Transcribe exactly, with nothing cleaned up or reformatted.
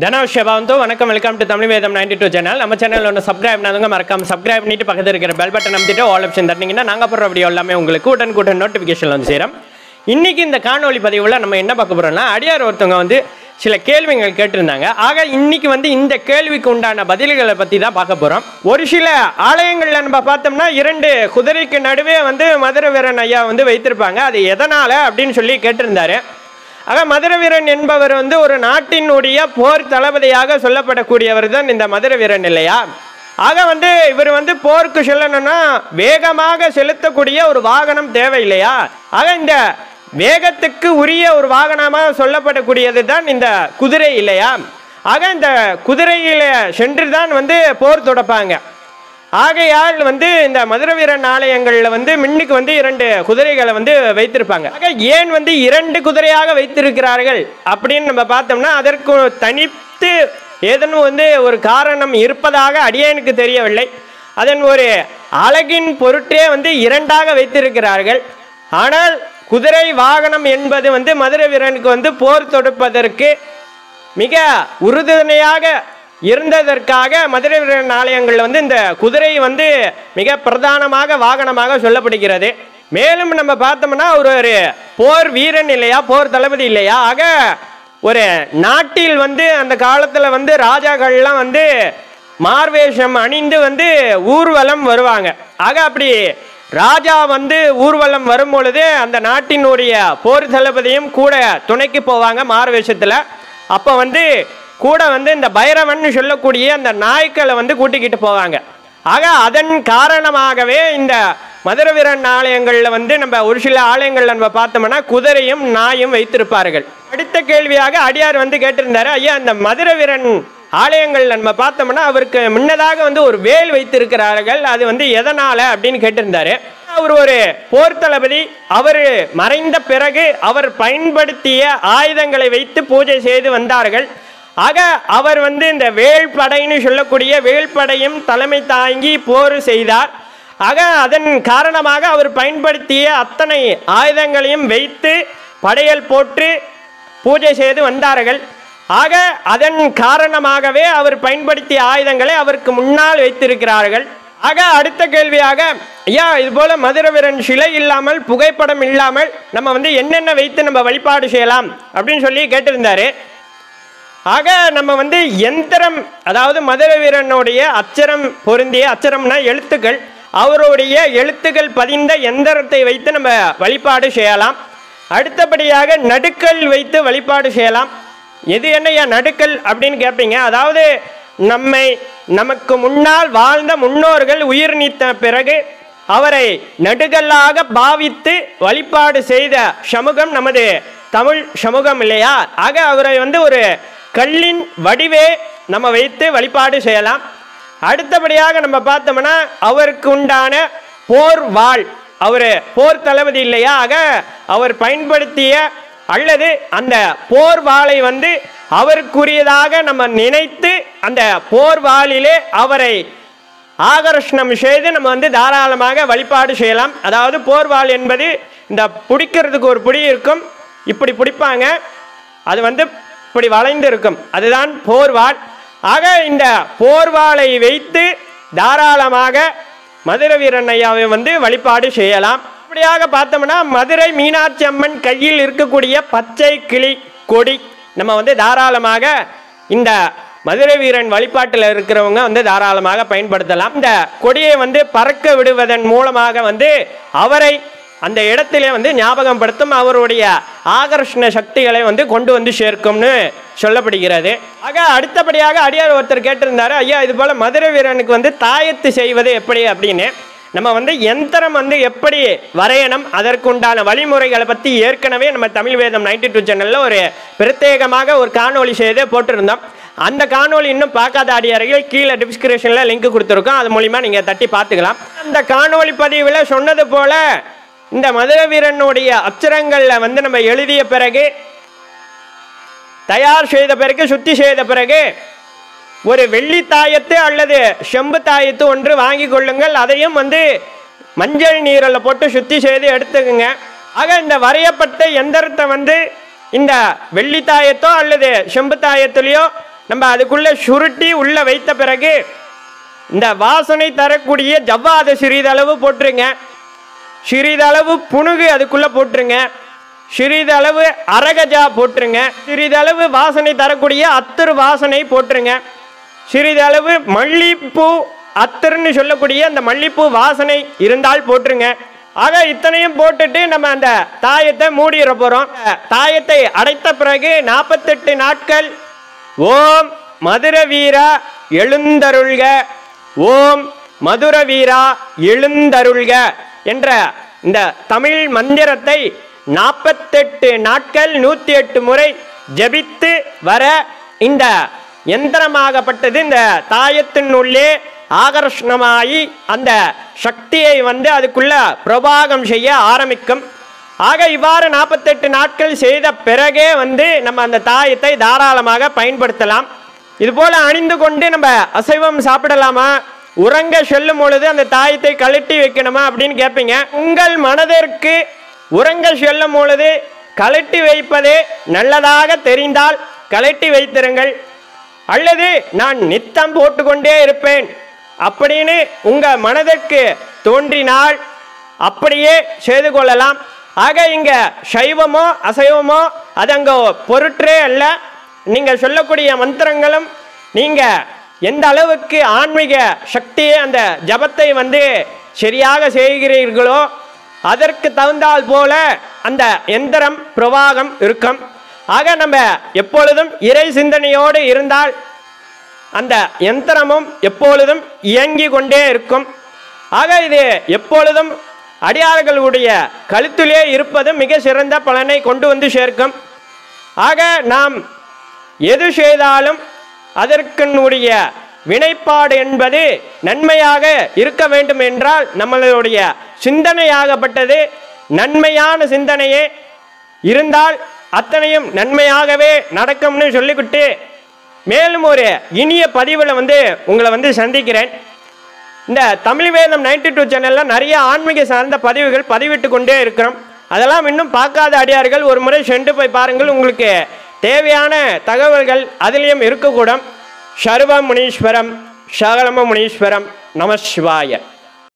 தனவஷ்யபாவந்தோ வணக்கம் welcome to Tamil Vedham ninety two channel. நம்ம channel ஒன்று சப்ஸ்கிரைப் பண்ணாதவங்க மறக்காம சப்ஸ்கிரைப் பண்ணிட்டு பக்கத்தில் இருக்கிற பெல் பட்டன் அமைத்துட்டு ஆல் ஆப்ஷன் தட்டிங்கன்னா நாங்கள் போடுற வீடியோ எல்லாமே உங்களுக்கு உடன் கூட்டன் நோட்டிஃபிகேஷன் வந்து சேரும். இன்றைக்கி இந்த காணொலி பதிவில் நம்ம என்ன பார்க்க போகிறோம்னா, அடியார் ஒருத்தவங்க வந்து சில கேள்விகள் கேட்டிருந்தாங்க. ஆக இன்னைக்கு வந்து இந்த கேள்விக்கு உண்டான பதில்களை பற்றி தான் பார்க்க போகிறோம். ஒரு சில ஆலயங்களில் நம்ம பார்த்தோம்னா இரண்டு குதிரைக்கு நடுவே வந்து மதுரவீரன் ஐயா வந்து வைத்திருப்பாங்க. அது எதனால் அப்படின்னு சொல்லி கேட்டிருந்தாரு. ஆக மதுரவீரன் என்பவர் வந்து ஒரு நாட்டினுடைய போர் தளபதியாக சொல்லப்படக்கூடியவர் தான் இந்த மதுரவீரன் இல்லையா? ஆக வந்து இவர் வந்து போருக்கு செல்லணும்னா வேகமாக செலுத்தக்கூடிய ஒரு வாகனம் தேவை இல்லையா? ஆக இந்த வேகத்துக்கு உரிய ஒரு வாகனமாக சொல்லப்படக்கூடியது தான் இந்த குதிரை இல்லையா? ஆக இந்த குதிரையில சென்று தான் வந்து போர் தொடப்பாங்க. ஆகையால் வந்து இந்த மதுரவீரன் ஆலயங்களில் வந்து மின்னுக்கு வந்து இரண்டு குதிரைகளை வந்து வைத்திருப்பாங்க. ஆக ஏன் வந்து இரண்டு குதிரையாக வைத்திருக்கிறார்கள் அப்படின்னு நம்ம பார்த்தோம்னா, அதற்கு தனித்து ஏதேனும் வந்து ஒரு காரணம் இருப்பதாக அடியேனுக்கு தெரியவில்லை. அதன் ஒரு அழகின் பொருட்டே வந்து இரண்டாக வைத்திருக்கிறார்கள். ஆனால் குதிரை வாகனம் என்பது வந்து மதுரவீரனுக்கு வந்து போர் தொடுப்பதற்கு மிக உறுதுணையாக இருந்ததற்காக மதுரவீரன் ஆலயங்களில் வந்து இந்த குதிரை வந்து மிக பிரதானமாக வாகனமாக சொல்லப்படுகிறது. மேலும் நம்ம பார்த்தோம்னா ஒரு ஒரு போர் வீரன் இல்லையா, போர் தளபதி இல்லையா? ஆக ஒரு நாட்டில் வந்து அந்த காலத்தில் வந்து ராஜாக்கள்லாம் வந்து மார்வேஷம் அணிந்து வந்து ஊர்வலம் வருவாங்க. ஆக அப்படி ராஜா வந்து ஊர்வலம் வரும் பொழுது அந்த நாட்டினுடைய போர் தளபதியும் கூட துணைக்கு போவாங்க மார்வேஷத்தில். அப்போ வந்து கூட வந்து இந்த பைரவன் சொல்லக்கூடிய அந்த நாய்க்களை வந்து கூட்டிக்கிட்டு போவாங்க. ஆக அதன் காரணமாகவே இந்த மதுரவீரன் ஆலயங்களில் வந்து நம்ம ஒரு சில ஆலயங்களில் நம்ம பார்த்தோம்னா குதிரையும் நாயும் வைத்திருப்பார்கள். அடுத்த கேள்வியாக அடியார் வந்து கேட்டிருந்தாரு, ஐயா இந்த மதுரவீரன் ஆலயங்கள் நம்ம பார்த்தோம்னா அவருக்கு முன்னதாக வந்து ஒரு வேல் வைத்திருக்கிறார்கள், அது வந்து எதனால அப்படின்னு கேட்டிருந்தாரு. அவர் ஒரு போர் தளபதி. அவர் மறைந்த பிறகு அவர் பயன்படுத்திய ஆயுதங்களை வைத்து பூஜை செய்து வந்தார்கள். ஆக அவர் வந்து இந்த வேல்படைன்னு சொல்லக்கூடிய வேல்படையும் தலைமை தாங்கி போர் செய்தார். ஆக அதன் காரணமாக அவர் பயன்படுத்திய அத்தனை ஆயுதங்களையும் வைத்து படையல் போட்டு பூஜை செய்து வந்தார்கள். ஆக அதன் காரணமாகவே அவர் பயன்படுத்திய ஆயுதங்களை அவருக்கு முன்னால் வைத்திருக்கிறார்கள். ஆக அடுத்த கேள்வியாக, ஐயா இது போல மதுரவீரன் சிலை இல்லாமல் புகைப்படம் இல்லாமல் நம்ம வந்து என்னென்ன வைத்து நம்ம வழிபாடு செய்யலாம் அப்படின்னு சொல்லி கேட்டிருந்தாரு. ஆக நம்ம வந்து யந்திரம், அதாவது மதுரவீரனுடைய அச்சரம் பொருந்திய, அச்சரம்னா எழுத்துக்கள், அவருடைய எழுத்துக்கள் பதிந்த எந்திரத்தை வைத்து நம்ம வழிபாடு செய்யலாம். அடுத்தபடியாக நடுக்கல் வைத்து வழிபாடு செய்யலாம். எது என்னையா நடுக்கல் அப்படின்னு கேட்பீங்க. அதாவது நம்மை நமக்கு முன்னால் வாழ்ந்த முன்னோர்கள் உயிர் நீத்த பிறகு அவரை நடுகல்லாக பாவித்து வழிபாடு செய்த சமூகம் நமது தமிழ் சமூகம் இல்லையா? ஆக அவரை வந்து ஒரு கல்லின் வடிவே நம்ம வைத்து வழிபாடு செய்யலாம். அடுத்தபடியாக நம்ம பார்த்தோம்னா அவருக்கு உண்டான போர் வாள், அவர் போர் தளபதி இல்லையா? ஆக அவர் பயன்படுத்திய அல்லது அந்த போர் வாளை வந்து அவருக்குரியதாக நம்ம நினைத்து அந்த போர் வாளிலே அவரை ஆகர்ஷணம் செய்து நம்ம வந்து தாராளமாக வழிபாடு செய்யலாம். அதாவது போர் வாள் என்பது இந்த பிடிக்கிறதுக்கு ஒரு பிடி இருக்கும், இப்படி பிடிப்பாங்க, அது வந்து இப்படி வளைந்து இருக்கும், அதுதான் போர்வாள். ஆக இந்த போர்வாளை வைத்து தாராளமாக மதுரவீரன் ஐயாவை வந்து வழிபாடு செய்யலாம். அப்படியாக பார்த்தோம்னா மதுரை மீனாட்சி அம்மன் கையில் இருக்கக்கூடிய பச்சை கிளி கொடி நம்ம வந்து தாராளமாக இந்த மதுரவீரன் வழிபாட்டில் இருக்கிறவங்க வந்து தாராளமாக பயன்படுத்தலாம். இந்த கொடியை வந்து பறக்க விடுவதன் மூலமாக வந்து அவரை அந்த இடத்திலே வந்து ஞாபகம் படுத்தும், அவருடைய ஆகர்ஷண சக்திகளை வந்து கொண்டு வந்து சேர்க்கும்னு சொல்லப்படுகிறது. ஆக அடுத்தபடியாக அடியார் ஒருத்தர் கேட்டிருந்தாரு, ஐயா இது போல் மதுரவீரனுக்கு வந்து தாயத்து செய்வது எப்படி அப்படின்னு. நம்ம வந்து யந்திரம் வந்து எப்படி வரையணும், அதற்குண்டான வழிமுறைகளை பற்றி ஏற்கனவே நம்ம தமிழ் வேதம் நைன்டி டூ சேனலில் ஒரு பிரத்யேகமாக ஒரு காணொலி செய்து போட்டிருந்தோம். அந்த காணொலி இன்னும் பார்க்காத அடியார்கள் கீழே டிஸ்கிரிப்ஷனில் லிங்க் கொடுத்துருக்கோம், அது மூலிமா நீங்கள் தட்டி பார்த்துக்கலாம். அந்த காணொலி பதிவில் சொன்னது போல் இந்த மதுரவீரனுடைய அச்சரங்களில் வந்து நம்ம எழுதிய பிறகு, தயார் செய்த பிறகு, சுத்தி செய்த பிறகு ஒரு வெள்ளி தாயத்து அல்லது செம்பு தாயத்து ஒன்று வாங்கி கொள்ளுங்கள். அதையும் வந்து மஞ்சள் நீரில் போட்டு சுத்தி செய்து எடுத்துக்குங்க. ஆக இந்த வரையப்பட்ட எந்திரத்தை வந்து இந்த வெள்ளி தாயத்தோ அல்லது செம்பு தாயத்துலேயோ நம்ம அதுக்குள்ளே சுருட்டி உள்ளே வைத்த பிறகு இந்த வாசனை தரக்கூடிய ஜவ்வாது சிறிதளவு போட்டுருங்க, சிறிதளவு புணுகு அதுக்குள்ளே போட்டுருங்க, சிறிதளவு அரகஜா போட்டுருங்க, சிறிதளவு வாசனை தரக்கூடிய அத்தர் வாசனை போட்டுருங்க, சிறிதளவு மல்லிப்பூ அத்தர்ன்னு சொல்லக்கூடிய அந்த மல்லிப்பூ வாசனை இருந்தால் போட்டுருங்க. ஆக இத்தனையும் போட்டுட்டு நம்ம அந்த தாயத்தை மூடிட போகிறோம். தாயத்தை அடைத்த பிறகு நாற்பத்தெட்டு நாட்கள் ஓம் மதுரவீரா எழுந்தருள்க, ஓம் மதுரவீரா எழுந்தருள்க என்ற இந்த தமிழ் மந்திரத்தை நாற்பத்தெட்டு நாட்கள் நூற்றி எட்டு முறை ஜபித்து வர இந்த யந்திரமாகப்பட்டது இந்த தாயத்தின் உள்ளே ஆகர்ஷணமாகி அந்த சக்தியை வந்து அதுக்குள்ள பிரபாகம் செய்ய ஆரம்பிக்கும். ஆக இவ்வாறு நாற்பத்தெட்டு நாட்கள் செய்த பிறகே வந்து நம்ம அந்த தாயத்தை தாராளமாக பயன்படுத்தலாம். இதுபோல் அணிந்து கொண்டு நம்ம அசைவம் சாப்பிடலாமா, உறங்க செல்லும் பொழுது அந்த தாயத்தை கழட்டி வைக்கணுமா அப்படின்னு கேட்பீங்க. உங்கள் மனதிற்கு உறங்க செல்லும் பொழுது கழட்டி வைப்பதே நல்லதாக தெரிந்தால் கழட்டி வைத்திருங்கள், அல்லது நான் நித்தம் போட்டுக்கொண்டே இருப்பேன் அப்படின்னு உங்கள் மனதிற்கு தோன்றினால் அப்படியே செய்து கொள்ளலாம். ஆக இங்கே சைவமோ அசைவமோ அது அங்கே பொருட்டே அல்ல. நீங்கள் சொல்லக்கூடிய மந்திரங்களும் நீங்கள் எந்த அளவுக்கு ஆன்மீக சக்தியை அந்த ஜபத்தை வந்து சரியாக செய்கிறீர்களோ அதற்கு தகுந்தால் போல அந்த யந்திரம் பிரவாகம் இருக்கும். ஆக நம்ம எப்பொழுதும் இறை சிந்தனையோடு இருந்தால் அந்த யந்திரமும் எப்பொழுதும் இயங்கி கொண்டே இருக்கும். ஆக இது எப்பொழுதும் அடியார்களுடைய கழுத்திலே இருப்பது மிக சிறந்த பலனை கொண்டு வந்து சேர்க்கும். ஆக நாம் எது செய்தாலும் அதற்குடைய வினைப்பாடு என்பது நன்மையாக இருக்க வேண்டும் என்றால் நம்மளுடைய சிந்தனையாகப்பட்டது நன்மையான சிந்தனையே இருந்தால் அத்தனையும் நன்மையாகவே நடக்கும்னு சொல்லிக்கிட்டு மேலும் ஒரு இனிய பதிவில் வந்து உங்களை வந்து சந்திக்கிறேன். இந்த தமிழ் வேதம் நைன்டி டூ சேனலில் நிறைய ஆன்மீக சார்ந்த பதிவுகள் பதிவிட்டு கொண்டே இருக்கிறோம். அதெல்லாம் இன்னும் பார்க்காத அடியார்கள் ஒரு முறை சென்று போய் பாருங்கள், உங்களுக்கு தேவையான தகவல்கள் அதிலையும் இருக்கக்கூடும். சர்வ முனீஸ்வரம் சகலம முனீஸ்வரம் நம சிவாய.